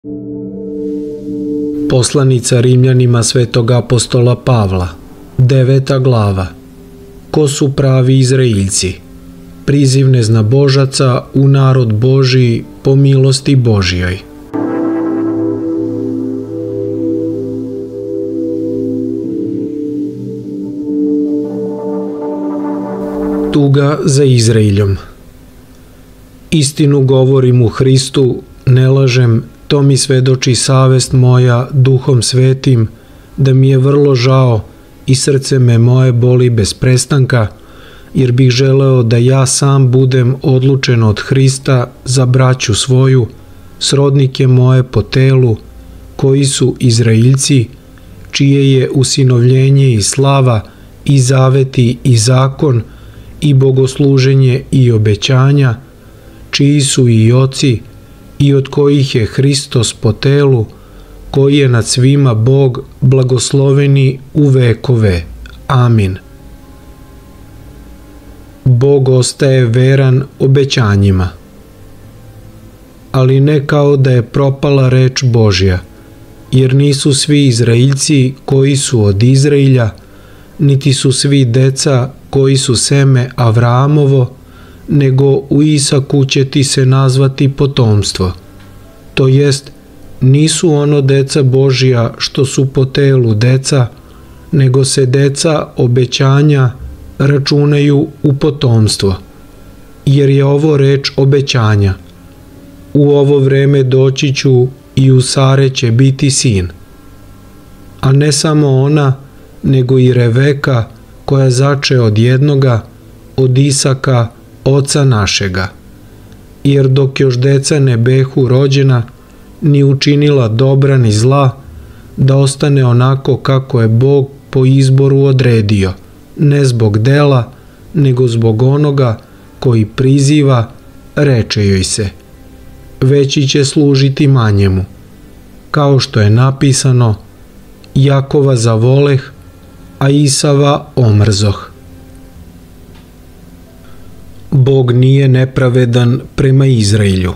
Poslanica Rimljanima svetog apostola Pavla, 9. glava. Ko su pravi Izraeljci? Priziv neznabožaca u narod Božiji po milosti Božjoj. Tuga za Izraeljom. Istinu govorim u Hristu, ne lažem, to mi svedoči savest moja Duhom Svetim, da mi je vrlo žao i srce me moje boli bez prestanka, jer bih želeo da ja sam budem odlučen od Hrista za braću svoju, srodnike moje po telu, koji su Izraeljci, čije je usinovljenje i slava i zaveti i zakon i bogosluženje i obećanja, čiji su i oci, i od kojih je Hristos po telu, koji je nad svima Bog, blagosloveni u vekove. Amin. Bog ostaje veran obećanjima. Ali ne kao da je propala reč Božja, jer nisu svi Izraeljci koji su od Izraelja, niti su svi deca koji su seme Avramovo, nego u Isaku će ti se nazvati potomstvo. To jest, nisu ono deca Božja što su po telu deca, nego se deca obećanja računaju u potomstvo. Jer je ovo reč obećanja. U ovo vreme doći ću i u Sare će biti sin. A ne samo ona, nego i Reveka, koja zače od jednoga, od Isaka, oca našega. Jer dok još deca ne behu rođena, ni učinila dobra ni zla, da ostane onako kako je Bog po izboru odredio, ne zbog dela, nego zbog onoga koji priziva, reče joj se, veći će služiti manjemu. Kao što je napisano, Jakova zavoleh, a Isava omrzoh. Bog nije nepravedan prema Izraelju.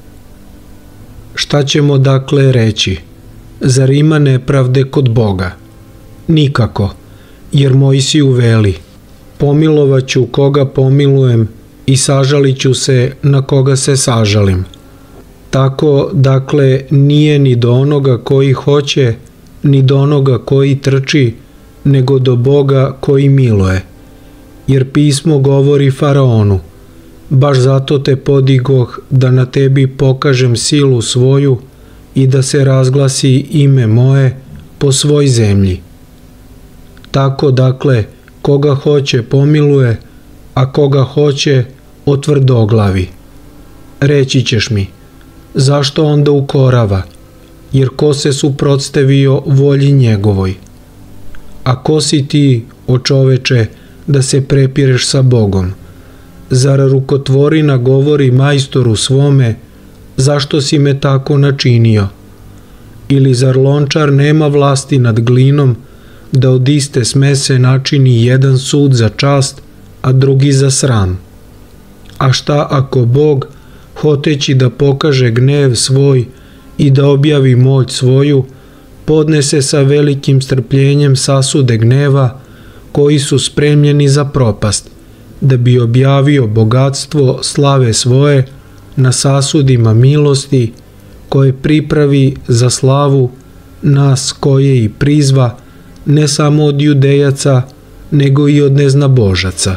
Šta ćemo dakle reći? Zar ima nepravde kod Boga? Nikako, jer Mojsiju veli, pomilovaću koga pomilujem i sažalit ću se na koga se sažalim. Tako, dakle, nije ni do onoga koji hoće, ni do onoga koji trči, nego do Boga koji miluje. Jer pismo govori Faraonu, baš zato te podigoh da na tebi pokažem silu svoju i da se razglasi ime moje po svoj zemlji. Tako dakle, koga hoće pomiluje, a koga hoće otvrdoglavi. Reći ćeš mi, zašto onda ukorava, jer ko se suprotstavio volji njegovoj? A ko si ti, o čoveče, da se prepireš sa Bogom? Zar rukotvorina govori majstoru svome, zašto si me tako načinio? Ili zar lončar nema vlasti nad glinom, da od iste smese načini jedan sud za čast, a drugi za sram? A šta ako Bog, hoteći da pokaže gnev svoj i da objavi moć svoju, podnese sa velikim strpljenjem sasude gneva, koji su spremljeni za propast, da bi objavio bogatstvo slave svoje na sasudima milosti, koje pripravi za slavu nas koje i prizva, ne samo od Judejaca, nego i od neznabožaca.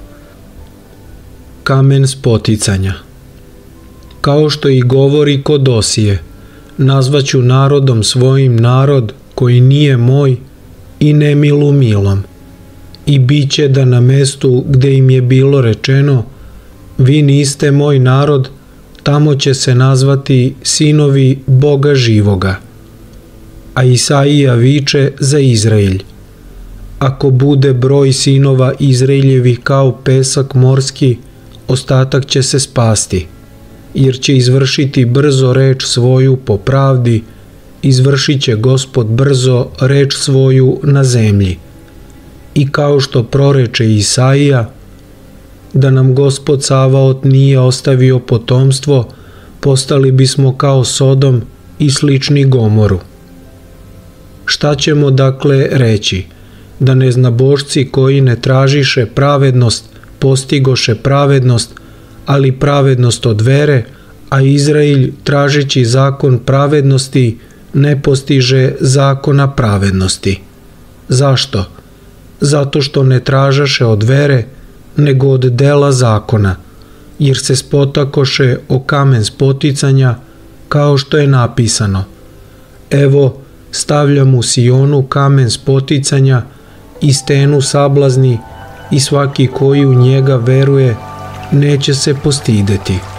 Kamen spoticanja. Kao što i govori kod Osije, nazvaću narodom svojim narod koji nije moj i ne milu milom. I bit će da na mestu gde im je bilo rečeno, vi niste moj narod, tamo će se nazvati sinovi Boga živoga. A Isaija viče za Izraelj, ako bude broj sinova Izraeljevih kao pesak morski, ostatak će se spasti, jer će izvršiti brzo reč svoju po pravdi, izvršit će Gospod brzo reč svoju na zemlji. I kao što proreče Isaija, da nam Gospod Savaot nije ostavio potomstvo, postali bismo kao Sodom i slični Gomoru. Šta ćemo dakle reći? Da neznabošci koji ne tražiše pravednost, postigoše pravednost, ali pravednost od vere, a Izrael tražeći zakon pravednosti ne postiže zakona pravednosti. Zašto? Zato što ne tražaše od vere, nego od dela zakona, jer se spotakoše o kamen spoticanja, kao što je napisano: evo, stavljam u Sionu kamen spoticanja i stenu sablazni, i svaki koji u njega veruje neće se postideti.